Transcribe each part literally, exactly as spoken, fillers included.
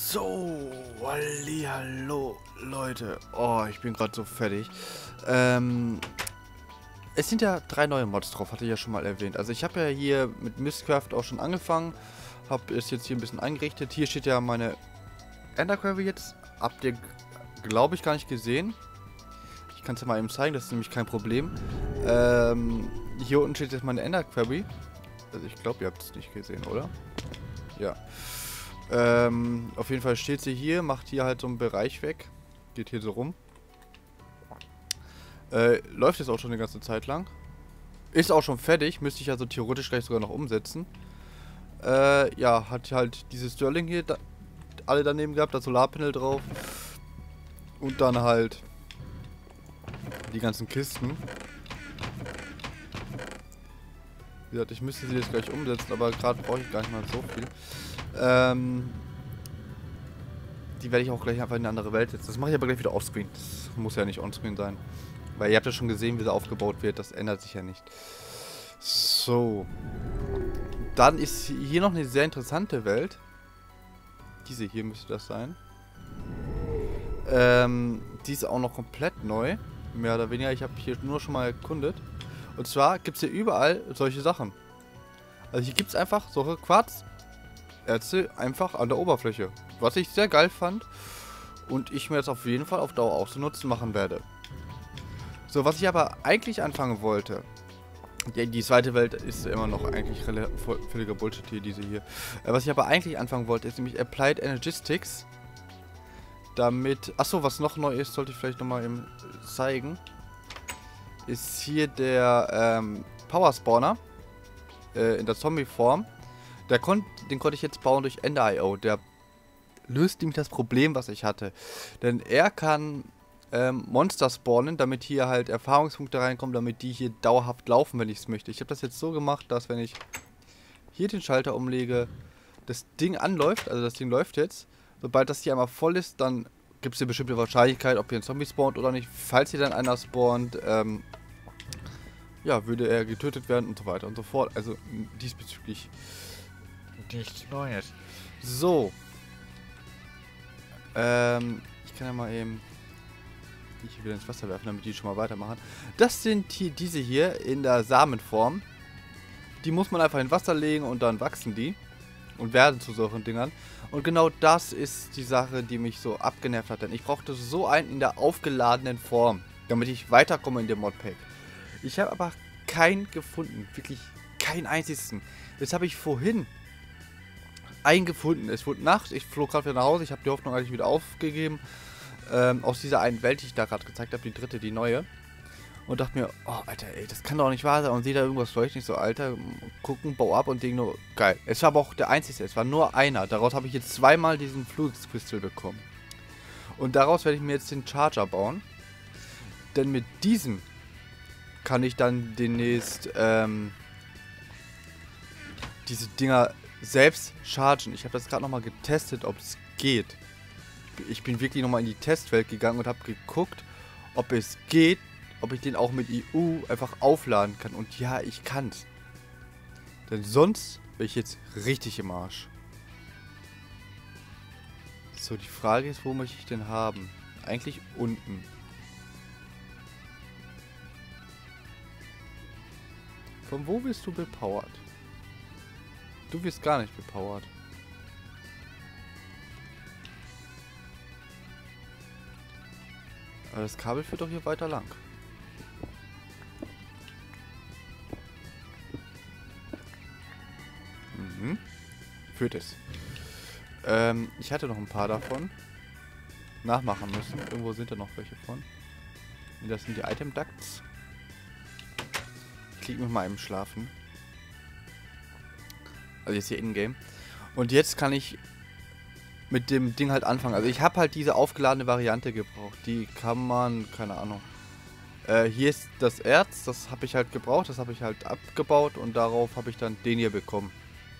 So, hallo Leute. Oh, ich bin gerade so fertig. Ähm, es sind ja drei neue Mods drauf, hatte ich ja schon mal erwähnt. Also ich habe ja hier mit Mistcraft auch schon angefangen. Habe es jetzt hier ein bisschen eingerichtet. Hier steht ja meine Enderquarry jetzt. Habt ihr, glaube ich, gar nicht gesehen. Ich kann es ja mal eben zeigen, das ist nämlich kein Problem. Ähm, hier unten steht jetzt meine Enderquarry. Also ich glaube, ihr habt es nicht gesehen, oder? Ja. Ähm, auf jeden Fall steht sie hier, macht hier halt so einen Bereich weg. Geht hier so rum. Äh, läuft jetzt auch schon eine ganze Zeit lang. Ist auch schon fertig, müsste ich also theoretisch gleich sogar noch umsetzen. Äh, ja, hat halt dieses Sterling hier da, alle daneben gehabt, das Solarpanel drauf. Und dann halt die ganzen Kisten. Wie gesagt, ich müsste sie jetzt gleich umsetzen, aber gerade brauche ich gar nicht mal so viel. Ähm, die werde ich auch gleich einfach in eine andere Welt setzen. Das mache ich aber gleich wieder offscreen. Das muss ja nicht onscreen sein. Weil ihr habt ja schon gesehen, wie sie aufgebaut wird. Das ändert sich ja nicht. So. Dann ist hier noch eine sehr interessante Welt. Diese hier müsste das sein. Ähm, die ist auch noch komplett neu. Mehr oder weniger. Ich habe hier nur schon mal erkundet. Und zwar gibt es hier überall solche Sachen. Also hier gibt es einfach solche Quarzerze einfach an der Oberfläche. Was ich sehr geil fand. Und ich mir jetzt auf jeden Fall auf Dauer auch zu Nutzen machen werde. So, was ich aber eigentlich anfangen wollte. Die, die zweite Welt ist immer noch eigentlich völliger Bullshit hier, diese hier. Äh, was ich aber eigentlich anfangen wollte, ist nämlich Applied Energistics. Damit. Achso, was noch neu ist, sollte ich vielleicht nochmal eben zeigen. Ist hier der ähm, Power Spawner. Äh, in der Zombie-Form. Der kon den konnte ich jetzt bauen durch Ender Punkt i o. Der löst nämlich das Problem, was ich hatte. Denn er kann ähm, Monster spawnen, damit hier halt Erfahrungspunkte reinkommen, damit die hier dauerhaft laufen, wenn ich es möchte. Ich habe das jetzt so gemacht, dass wenn ich hier den Schalter umlege, das Ding anläuft, also das Ding läuft jetzt. Sobald das hier einmal voll ist, dann gibt es hier bestimmte Wahrscheinlichkeit, ob hier ein Zombie spawnt oder nicht. Falls hier dann einer spawnt, ähm, ja, würde er getötet werden und so weiter und so fort. Also diesbezüglich nichts Neues. So. Ähm, ich kann ja mal eben die hier wieder ins Wasser werfen, damit die schon mal weitermachen. Das sind hier diese hier in der Samenform. Die muss man einfach in Wasser legen und dann wachsen die. Und werden zu solchen Dingern. Und genau das ist die Sache, die mich so abgenervt hat. Denn ich brauchte so einen in der aufgeladenen Form, damit ich weiterkomme in dem Modpack. Ich habe aber keinen gefunden. Wirklich keinen einzigen. Jetzt habe ich vorhin einen gefunden. Es wurde Nacht. Ich flog gerade wieder nach Hause. Ich habe die Hoffnung eigentlich wieder aufgegeben. Ähm, aus dieser einen Welt, die ich da gerade gezeigt habe. Die dritte, die neue. Und dachte mir, oh, Alter, ey, das kann doch nicht wahr sein. Und sehe da irgendwas leuchten. Ich so, Alter, gucken, bau ab und Ding nur, geil. Es war aber auch der einzige. Es war nur einer. Daraus habe ich jetzt zweimal diesen Fluix Crystal bekommen. Und daraus werde ich mir jetzt den Charger bauen. Denn mit diesem kann ich dann demnächst ähm, diese Dinger selbst chargen. Ich habe das gerade nochmal getestet, ob es geht. Ich bin wirklich nochmal in die Testwelt gegangen und habe geguckt, ob es geht, ob ich den auch mit I U einfach aufladen kann. Und ja, ich kann's. Denn sonst wäre ich jetzt richtig im Arsch. So, die Frage ist, wo möchte ich den haben? Eigentlich unten. Von wo bist du bepowert? Du wirst gar nicht bepowert. Aber das Kabel führt doch hier weiter lang. Mhm. Führt es. Ähm, ich hatte noch ein paar davon nachmachen müssen. Irgendwo sind da noch welche von. Das sind die Item Ducts. Ich krieg mich mal im Schlafen. Also jetzt hier in-game. Und jetzt kann ich mit dem Ding halt anfangen. Also ich habe halt diese aufgeladene Variante gebraucht. Die kann man, keine Ahnung. Äh, hier ist das Erz, das habe ich halt gebraucht. Das habe ich halt abgebaut und darauf habe ich dann den hier bekommen.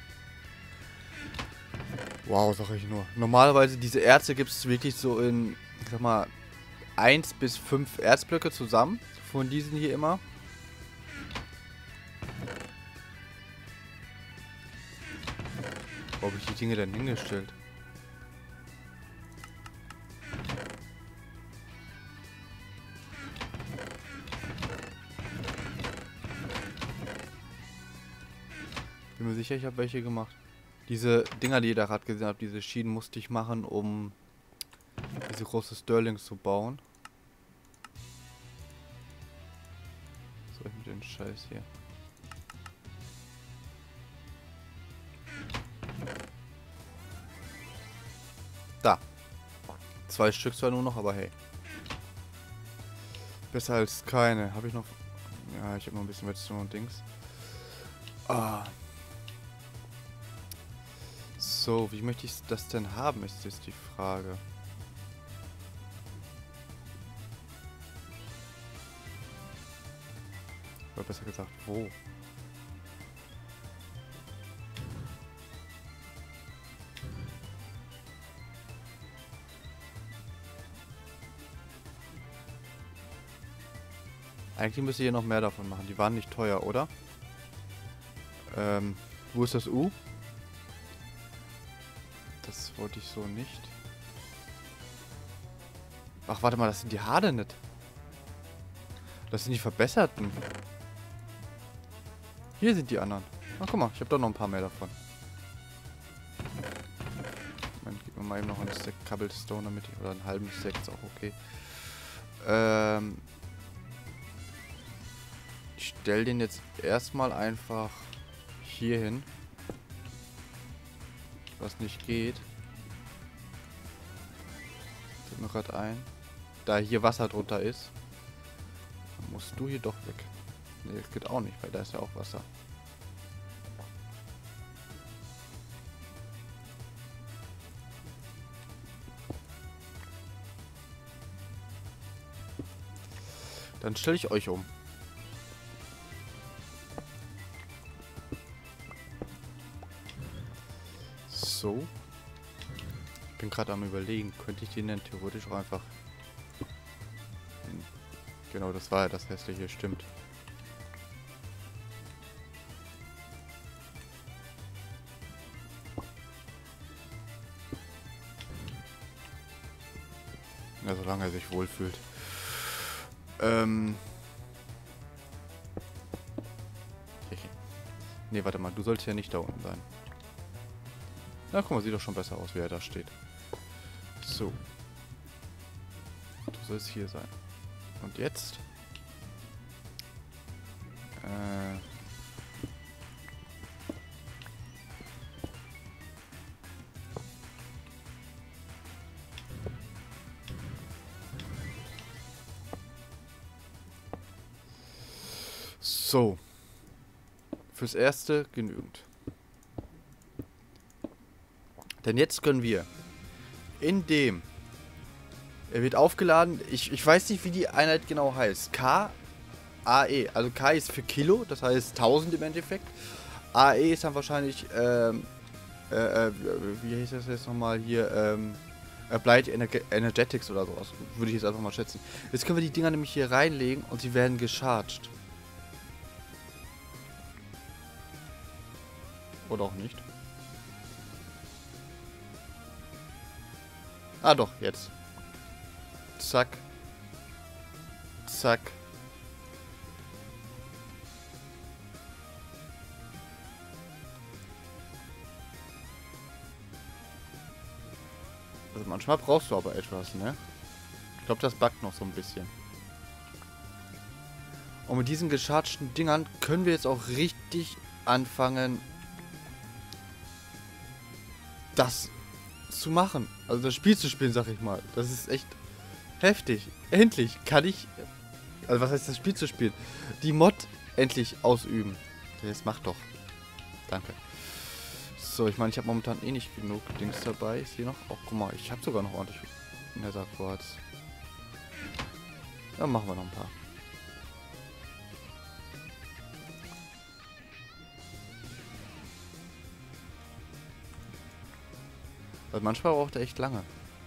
Wow, sag ich nur. Normalerweise diese Erze gibt es wirklich so in, ich sag mal, eins bis fünf Erzblöcke zusammen. Von diesen hier immer. Wo habe ich die Dinge denn hingestellt? bin mir sicher, ich habe welche gemacht. Diese Dinger, die ihr da gerade gesehen habt, diese Schienen musste ich machen, um diese große Sterlings zu bauen. Was soll ich mit dem Scheiß hier? Da. Zwei Stück zwar nur noch, aber hey. Besser als keine. Habe ich noch... Ja, ich habe noch ein bisschen Redstone und Dings. Ah. So, wie möchte ich das denn haben, ist jetzt die Frage. Oder besser gesagt, wo? Eigentlich müsste ich hier noch mehr davon machen. Die waren nicht teuer, oder? Ähm, wo ist das U? Das wollte ich so nicht. Ach, warte mal, das sind die Haare nicht. Das sind die verbesserten. Hier sind die anderen. Ach, guck mal, ich habe doch noch ein paar mehr davon. Moment, gib mir mal eben noch einen Stack Cobblestone damit ich, oder einen halben Stack, ist auch okay. Ähm... Ich stelle den jetzt erstmal einfach hier hin. Was nicht geht. Fällt mir gerade ein. Da hier Wasser drunter ist, musst du hier doch weg. Ne, das geht auch nicht, weil da ist ja auch Wasser. Dann stelle ich euch um. So. Ich bin gerade am Überlegen, könnte ich den denn theoretisch auch einfach... Genau, das war ja das hässliche, stimmt. Ja, solange er sich wohlfühlt. Ähm... Ne, warte mal, du sollst ja nicht da unten sein. Na, guck mal, sieht doch schon besser aus, wie er da steht. So. Du sollst hier sein. Und jetzt? Äh... So. Fürs Erste genügend. Denn jetzt können wir, indem er wird aufgeladen, ich, ich weiß nicht, wie die Einheit genau heißt, K, A E, also K ist für Kilo, das heißt tausend im Endeffekt, A E ist dann wahrscheinlich, ähm, äh, äh, wie heißt das jetzt nochmal hier, ähm, Applied Energetics oder sowas, würde ich jetzt einfach mal schätzen. Jetzt können wir die Dinger nämlich hier reinlegen und sie werden gecharged. Oder auch nicht. Ah doch, jetzt. Zack. Zack. Also manchmal brauchst du aber etwas, ne? Ich glaube, das buggt noch so ein bisschen. Und mit diesen gechargten Dingern können wir jetzt auch richtig anfangen, das zu machen. Also das Spiel zu spielen, sag ich mal. Das ist echt heftig. Endlich kann ich, also was heißt das Spiel zu spielen? Die Mod endlich ausüben. Das macht doch. Danke. So, ich meine, ich habe momentan eh nicht genug Dings dabei. Ist hier noch? Oh, guck mal, ich habe sogar noch ordentlich Netherquarz. Dann machen wir noch ein paar. Weil manchmal braucht er echt lange.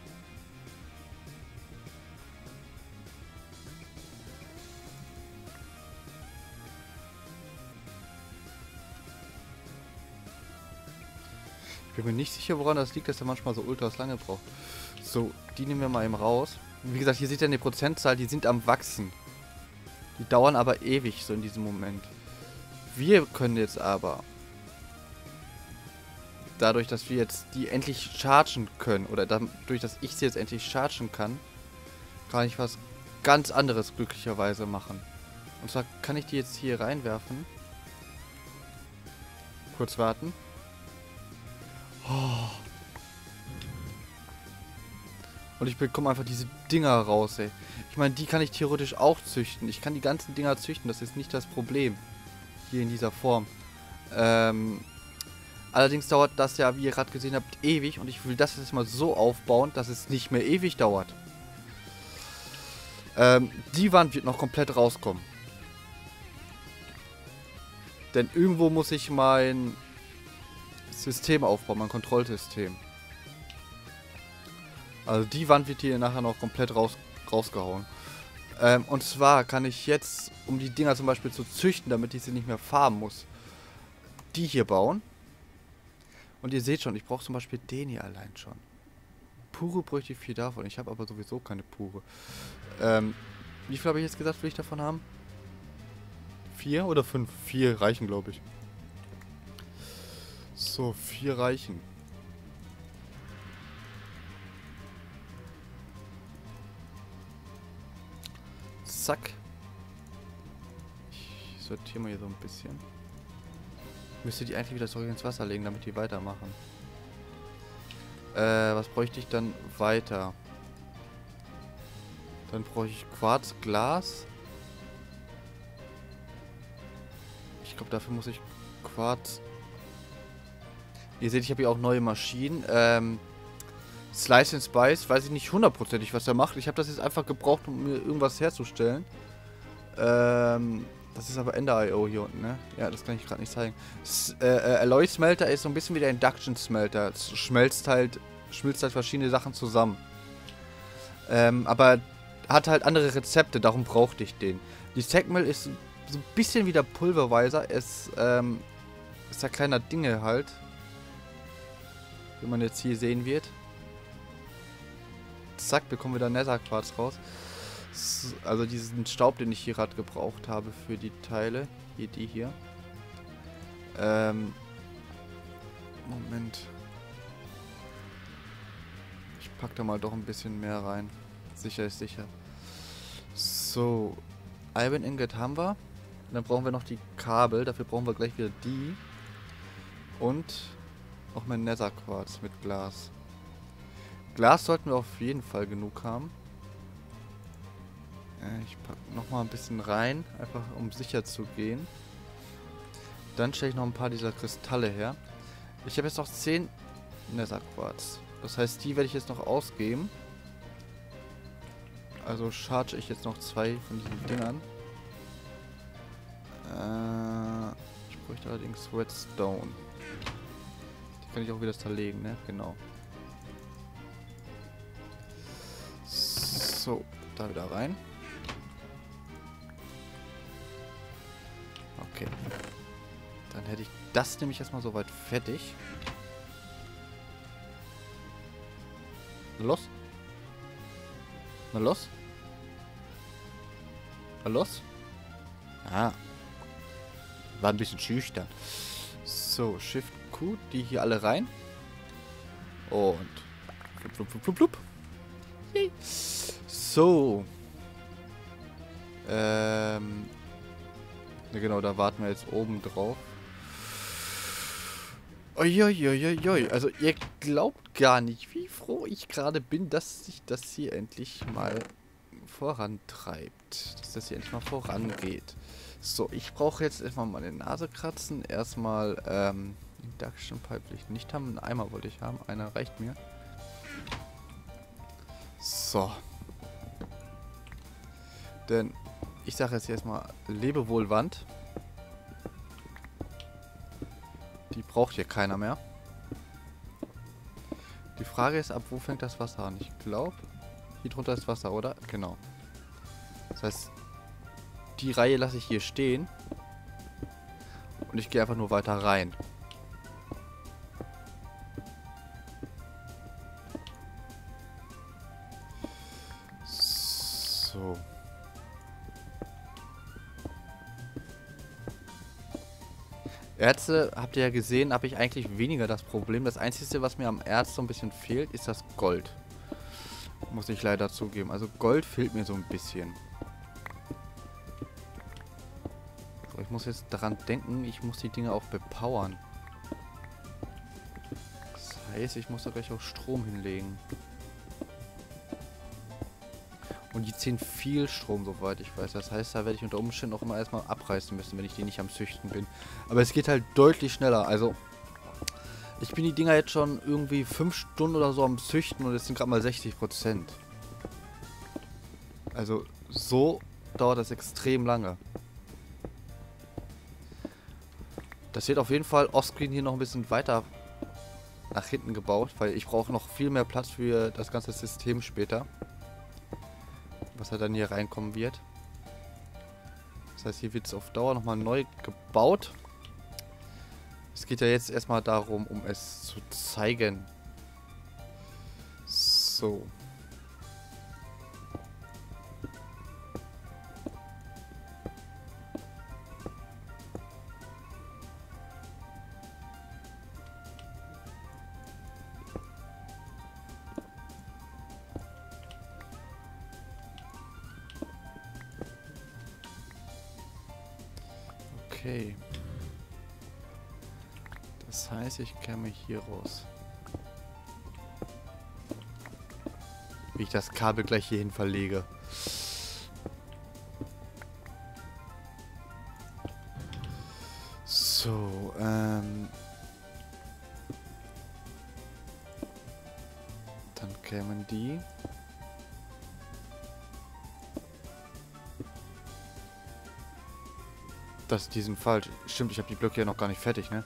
Ich bin mir nicht sicher, woran das liegt, dass er manchmal so ultras lange braucht. So, die nehmen wir mal eben raus. Wie gesagt, hier seht ihr eine Prozentzahl, die sind am Wachsen. Die dauern aber ewig, so in diesem Moment. Wir können jetzt aber dadurch, dass wir jetzt die endlich chargen können, oder dadurch, dass ich sie jetzt endlich chargen kann, kann ich was ganz anderes glücklicherweise machen. Und zwar kann ich die jetzt hier reinwerfen. Kurz warten. Oh. Und ich bekomme einfach diese Dinger raus, ey. Ich meine, die kann ich theoretisch auch züchten. Ich kann die ganzen Dinger züchten, das ist nicht das Problem. Hier in dieser Form. Ähm... Allerdings dauert das ja, wie ihr gerade gesehen habt, ewig. Und ich will das jetzt mal so aufbauen, dass es nicht mehr ewig dauert. Ähm, die Wand wird noch komplett rauskommen. Denn irgendwo muss ich mein System aufbauen, mein Kontrollsystem. Also die Wand wird hier nachher noch komplett raus, rausgehauen. Ähm, und zwar kann ich jetzt, um die Dinger zum Beispiel zu züchten, damit ich sie nicht mehr farmen muss, die hier bauen. Und ihr seht schon, ich brauche zum Beispiel den hier allein schon. Pure bräuchte ich vier davon. Ich habe aber sowieso keine pure. Ähm, wie viel habe ich jetzt gesagt, will ich davon haben? Vier oder fünf? Vier reichen, glaube ich. So, vier reichen. Zack. Ich sortiere mal hier so ein bisschen. Müsste die eigentlich wieder zurück ins Wasser legen, damit die weitermachen. Äh, was bräuchte ich dann weiter? Dann brauche ich Quarzglas. Ich glaube, dafür muss ich Quarz... Ihr seht, ich habe hier auch neue Maschinen. Ähm, Slice and Spice, weiß ich nicht hundertprozentig, was er macht. Ich habe das jetzt einfach gebraucht, um mir irgendwas herzustellen. Ähm... Das ist aber Ender Punkt i o hier unten, ne? Ja, das kann ich gerade nicht zeigen. S äh, äh, Alloy Smelter ist so ein bisschen wie der Induction Smelter. Es schmelzt halt, schmilzt halt verschiedene Sachen zusammen. Ähm, aber hat halt andere Rezepte, darum brauchte ich den. Die Segmill ist so ein bisschen wie der Pulverweiser. Es ähm, ist ein kleiner Dinge halt. Wie man jetzt hier sehen wird. Zack, bekommen wir da Netherquarz raus. Also diesen Staub, den ich hier gerade gebraucht habe für die Teile. Hier, die hier. Ähm. Moment. Ich pack da mal doch ein bisschen mehr rein. Sicher ist sicher. So. Iron Ingot haben wir. Und dann brauchen wir noch die Kabel. Dafür brauchen wir gleich wieder die. Und auch mein Netherquarz mit Glas. Glas sollten wir auf jeden Fall genug haben. Ich packe nochmal ein bisschen rein, einfach um sicher zu gehen. Dann stelle ich noch ein paar dieser Kristalle her. Ich habe jetzt noch zehn Netherquarz. Das heißt, die werde ich jetzt noch ausgeben. Also charge ich jetzt noch zwei von diesen Dingern. Äh, ich bräuchte allerdings Redstone. Die kann ich auch wieder zerlegen, ne? Genau. So, da wieder rein. Okay. Dann hätte ich das nämlich erstmal soweit fertig. Na los? Na los? Na los? Ah. War ein bisschen schüchtern. So, Shift Q, die hier alle rein. Und flup, flup, flup, flup, flup. So. Ähm. Ja, genau, da warten wir jetzt oben drauf. Uiuiuiui. Also ihr glaubt gar nicht, wie froh ich gerade bin, dass sich das hier endlich mal vorantreibt. Dass das hier endlich mal vorangeht. So, ich brauche jetzt erstmal meine Nase kratzen. Erstmal, ähm, Induction Pipe will ich nicht haben. Einen Eimer wollte ich haben. Einer reicht mir. So. Denn ich sage jetzt erstmal, lebe wohl Wand. Die braucht hier keiner mehr. Die Frage ist, ab wo fängt das Wasser an? Ich glaube, hier drunter ist Wasser, oder? Genau. Das heißt, die Reihe lasse ich hier stehen. Und ich gehe einfach nur weiter rein. So. Erze, habt ihr ja gesehen, habe ich eigentlich weniger das Problem. Das Einzige, was mir am Erz so ein bisschen fehlt, ist das Gold. Muss ich leider zugeben. Also Gold fehlt mir so ein bisschen. So, ich muss jetzt daran denken, ich muss die Dinge auch bepowern. Das heißt, ich muss da gleich auch Strom hinlegen. Und die ziehen viel Strom, soweit ich weiß. Das heißt, da werde ich unter Umständen auch immer erstmal abreißen müssen, wenn ich die nicht am Züchten bin. Aber es geht halt deutlich schneller. Also, ich bin die Dinger jetzt schon irgendwie fünf Stunden oder so am Züchten und es sind gerade mal sechzig Prozent. Also, so dauert das extrem lange. Das wird auf jeden Fall offscreen hier noch ein bisschen weiter nach hinten gebaut, weil ich brauche noch viel mehr Platz für das ganze System später. Was er dann hier reinkommen wird. Das heißt, hier wird es auf Dauer nochmal neu gebaut. Es geht ja jetzt erstmal darum, um es zu zeigen. So. Okay. Das heißt, ich käme hier raus. Wie ich das Kabel gleich hierhin verlege. So, ähm... dann kämen die... Das, die sind falsch. Stimmt, ich habe die Blöcke ja noch gar nicht fertig, ne?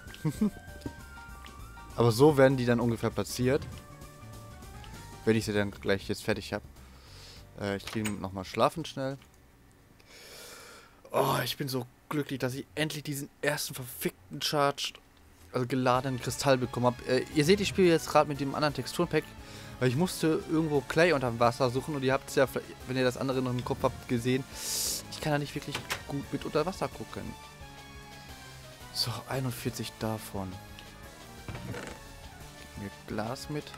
Aber so werden die dann ungefähr platziert. Wenn ich sie dann gleich jetzt fertig habe. Äh, ich gehe nochmal schlafen schnell. Oh, ich bin so glücklich, dass ich endlich diesen ersten verfickten Charge, also geladenen Kristall bekommen habe. Äh, ihr seht, ich spiele jetzt gerade mit dem anderen Texturenpack. Weil ich musste irgendwo Clay unter dem Wasser suchen. Und ihr habt es ja, wenn ihr das andere noch im Kopf habt, gesehen. Ich kann da nicht wirklich gut mit unter Wasser gucken. So, einundvierzig davon. Gib mir Glas mit.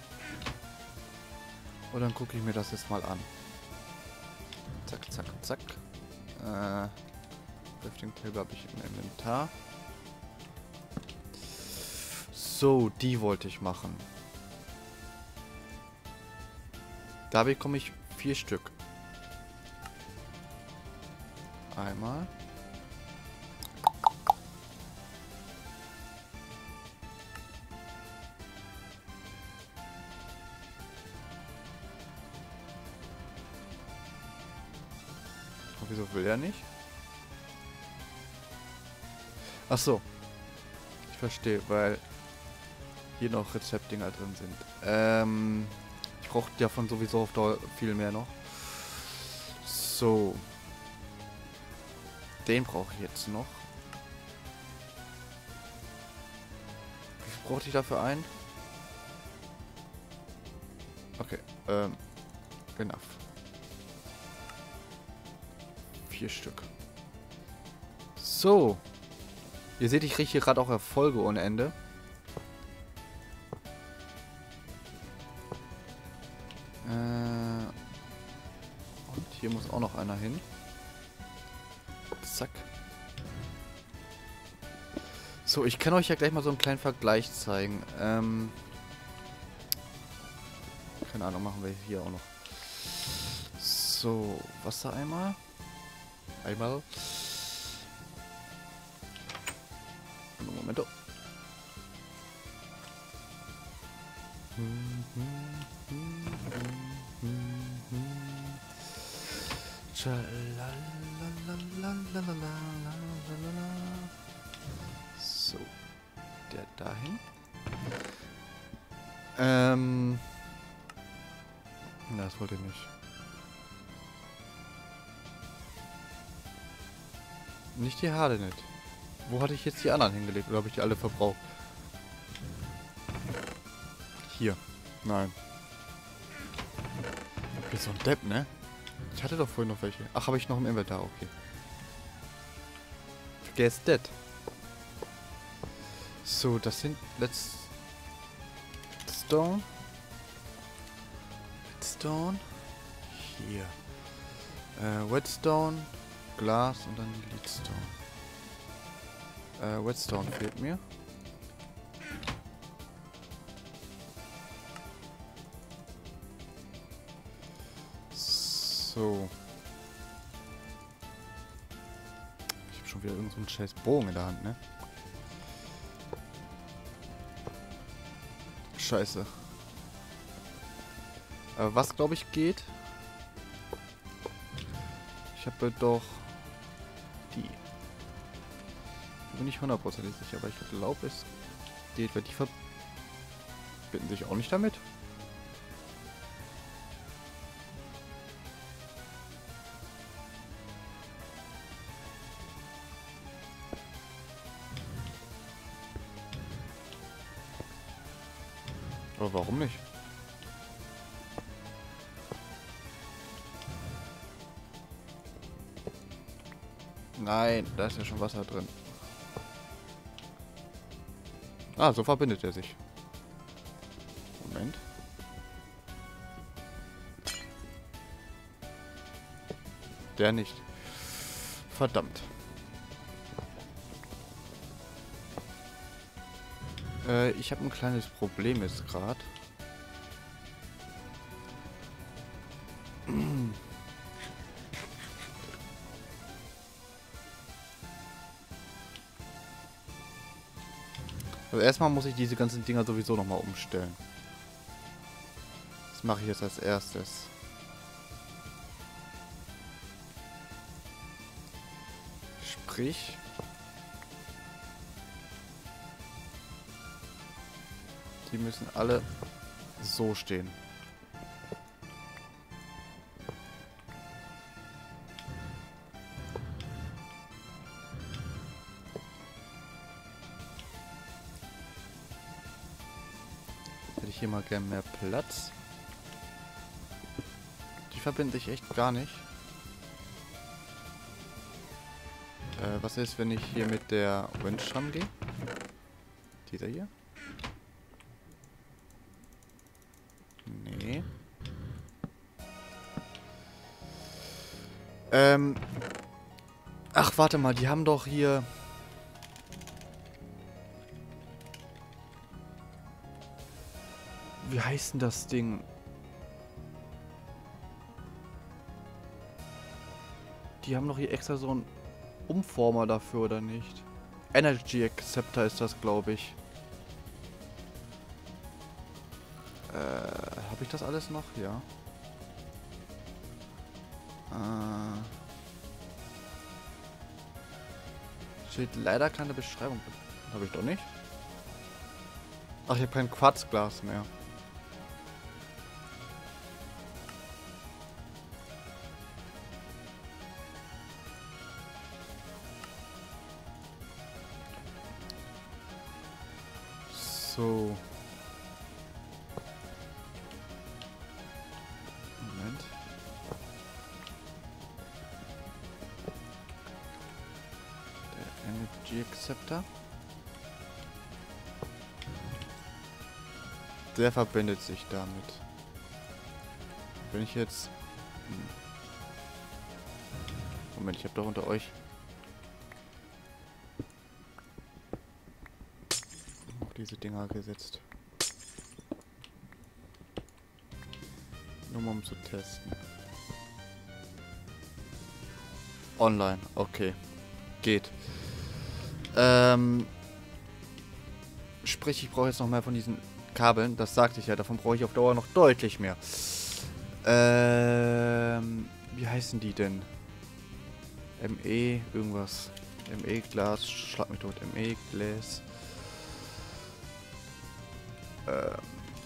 Und dann gucke ich mir das jetzt mal an. Zack, zack, zack. Äh, Crafting Table habe ich im Inventar. So, die wollte ich machen. Da bekomme ich vier Stück. Einmal. Aber wieso will er nicht? Ach so. Ich verstehe, weil hier noch Rezeptdinger drin sind. Ähm, ich brauche davon sowieso auf Dauer viel mehr noch. So. Den brauche ich jetzt noch. Wie viel brauchte ich dafür ein? Okay, ähm, enough. Vier Stück. So. Ihr seht, ich kriege hier gerade auch Erfolge ohne Ende. Äh, und hier muss auch noch einer hin. Zack. So, ich kann euch ja gleich mal so einen kleinen Vergleich zeigen. Ähm, keine Ahnung, machen wir hier auch noch. So, Wasser einmal. Einmal. Moment. So, der dahin. Ähm. Na, das wollte ich nicht. Nicht die Hade nicht. Wo hatte ich jetzt die anderen hingelegt? Oder habe ich die alle verbraucht? Hier. Nein. Ich bin so ein Depp, ne? Ich hatte doch vorhin noch welche. Ach, habe ich noch im Inventar, okay. Vergesst das. So, das sind let's Stone. Redstone. Hier. Äh, Redstone, Glas und dann Leadstone. Äh, Redstone fehlt mir. So. Ich habe schon wieder irgendeinen so scheiß Bogen in der Hand, ne? Scheiße. Aber was, glaube ich, geht? Ich habe doch die. Bin nicht hundertprozentig sicher, aber ich glaube, es geht, weil die verbinden sich auch nicht damit. Aber warum nicht? Nein, da ist ja schon Wasser drin. Ah, so verbindet er sich. Moment. Der nicht. Verdammt. Äh, ich habe ein kleines Problem jetzt gerade. Also erstmal muss ich diese ganzen Dinger sowieso nochmal umstellen. Das mache ich jetzt als erstes. Sprich... Die müssen alle so stehen. Hätte ich hier mal gern mehr Platz. Die verbinden sich echt gar nicht. Äh, was ist, wenn ich hier mit der Winch rangehe? Dieser hier? Nee. Ähm. Ach, warte mal, die haben doch hier... Wie heißt denn das Ding? Die haben doch hier extra so einen Umformer dafür, oder nicht? Energy Acceptor ist das, glaube ich. Äh, habe ich das alles noch? Ja. Äh, steht leider keine Beschreibung. Habe ich doch nicht. Ach, ich habe kein Quarzglas mehr. So. Moment. Der Energy Acceptor. Der verbindet sich damit. Wenn ich jetzt... Moment, ich habe doch unter euch... diese Dinger gesetzt. Nur mal um zu testen. Online, okay. Geht. Ähm, sprich, ich brauche jetzt noch mehr von diesen Kabeln. Das sagte ich ja, davon brauche ich auf Dauer noch deutlich mehr. Ähm, wie heißen die denn? M E irgendwas. M E Glas, schlag mich tot. M E Glas. Ähm,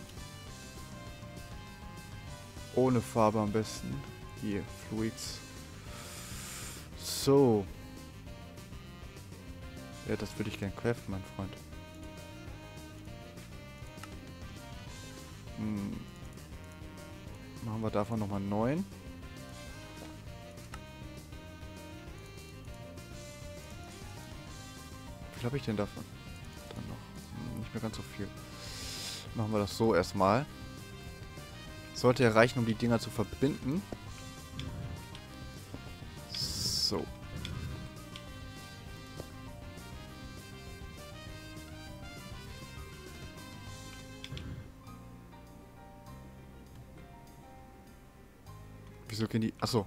ohne Farbe am besten. Hier, Fluids. So. Ja, das würde ich gern craften, mein Freund. Hm. Machen wir davon nochmal neun. Wie viel habe ich denn davon? Dann noch. nicht mehr ganz so viel. Machen wir das so erstmal. Sollte ja reichen, um die Dinger zu verbinden. So. Wieso gehen die... Achso.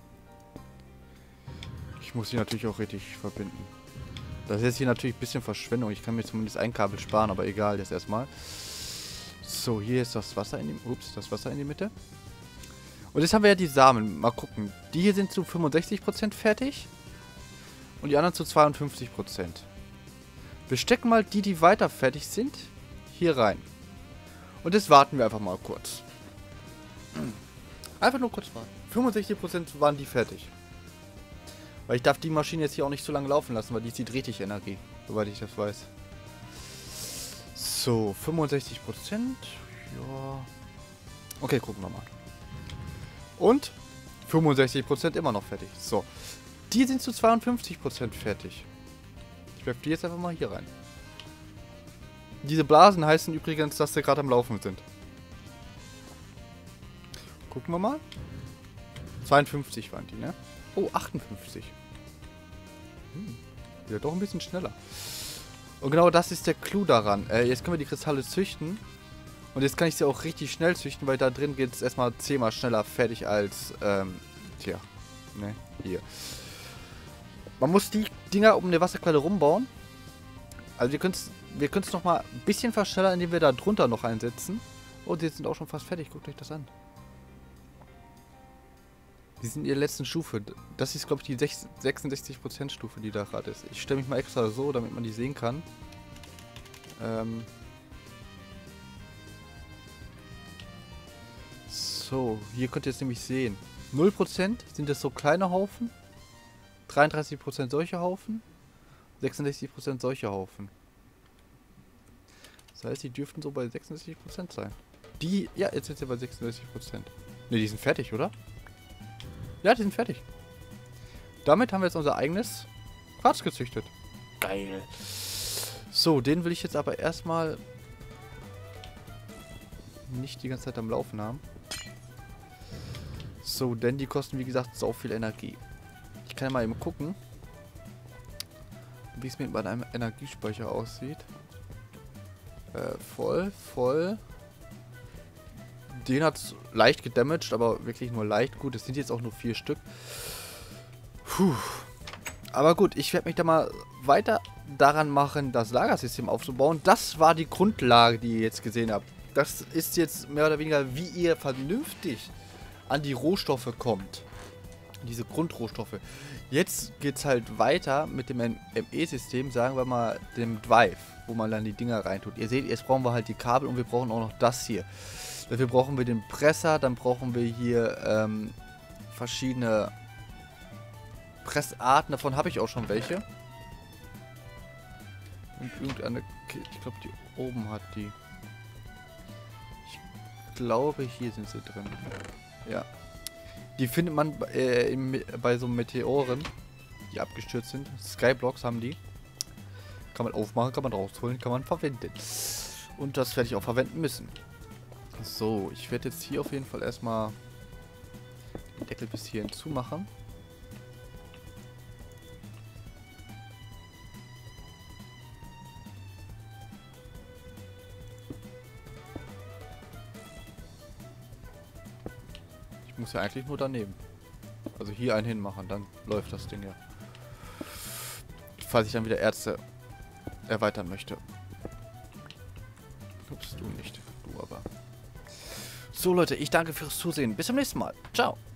Ich muss sie natürlich auch richtig verbinden. Das ist jetzt hier natürlich ein bisschen Verschwendung. Ich kann mir zumindest ein Kabel sparen, aber egal, jetzt erstmal. So, hier ist das Wasser in die... Ups, das Wasser in die Mitte. Und jetzt haben wir ja die Samen. Mal gucken. Die hier sind zu fünfundsechzig Prozent fertig. Und die anderen zu zweiundfünfzig Prozent. Wir stecken mal die, die weiter fertig sind, hier rein. Und jetzt warten wir einfach mal kurz. Einfach nur kurz warten. fünfundsechzig Prozent waren die fertig. Weil ich darf die Maschine jetzt hier auch nicht so lange laufen lassen, weil die zieht richtig Energie. Soweit ich das weiß. So, fünfundsechzig Prozent. Ja. Okay, gucken wir mal. Und fünfundsechzig Prozent immer noch fertig. So. Die sind zu zweiundfünfzig Prozent fertig. Ich werfe die jetzt einfach mal hier rein. Diese Blasen heißen übrigens, dass sie gerade am Laufen sind. Gucken wir mal. zweiundfünfzig waren die, ne? Oh, achtundfünfzig. Hm. Ja, doch ein bisschen schneller. Und genau das ist der Clou daran. Äh, jetzt können wir die Kristalle züchten. Und jetzt kann ich sie auch richtig schnell züchten, weil da drin geht es erstmal zehnmal schneller fertig als, ähm, tja, ne, hier. Man muss die Dinger um eine Wasserquelle rumbauen. Also wir können es wir können's noch mal ein bisschen verschnellern, indem wir da drunter noch einsetzen. Oh, die sind auch schon fast fertig. Guckt euch das an. Die sind in der letzten Stufe. Das ist, glaube ich, die sechsundsechzig Prozent Stufe, die da gerade ist. Ich stelle mich mal extra so, damit man die sehen kann. Ähm so, hier könnt ihr es nämlich sehen. null Prozent sind das so kleine Haufen. dreiunddreißig Prozent solche Haufen. sechsundsechzig Prozent solche Haufen. Das heißt, die dürften so bei sechsundsechzig Prozent sein. Die, ja, jetzt sind sie bei sechsundsechzig Prozent. Ne, die sind fertig, oder? Ja, die sind fertig. Damit haben wir jetzt unser eigenes Quarz gezüchtet. Geil. So, den will ich jetzt aber erstmal nicht die ganze Zeit am Laufen haben. So, denn die kosten, wie gesagt, so viel Energie. Ich kann ja mal eben gucken, wie es mit meinem Energiespeicher aussieht. Äh, voll, voll. Den hat es leicht gedamaged, aber wirklich nur leicht. Gut, es sind jetzt auch nur vier Stück. Puh. Aber gut, ich werde mich da mal weiter daran machen, das Lagersystem aufzubauen. Das war die Grundlage, die ihr jetzt gesehen habt. Das ist jetzt mehr oder weniger, wie ihr vernünftig an die Rohstoffe kommt. Diese Grundrohstoffe. Jetzt geht es halt weiter mit dem M E-System, sagen wir mal dem Drive, wo man dann die Dinger reintut. Ihr seht, jetzt brauchen wir halt die Kabel und wir brauchen auch noch das hier. Dafür brauchen wir den Presser, dann brauchen wir hier ähm, verschiedene Pressarten. Davon habe ich auch schon welche. Und irgendeine, ich glaube, die oben hat die. Ich glaube, hier sind sie drin. Ja. Die findet man äh, im, bei so Meteoren, die abgestürzt sind. Skyblocks haben die. Kann man aufmachen, kann man rausholen, kann man verwenden. Und das werde ich auch verwenden müssen. So, ich werde jetzt hier auf jeden Fall erstmal den Deckel bis hierhin zumachen. Ich muss ja eigentlich nur daneben. Also hier einen hinmachen, dann läuft das Ding ja. Falls ich dann wieder Ärzte erweitern möchte. Ups, du nicht. Du aber. So Leute, ich danke fürs Zusehen. Bis zum nächsten Mal. Ciao.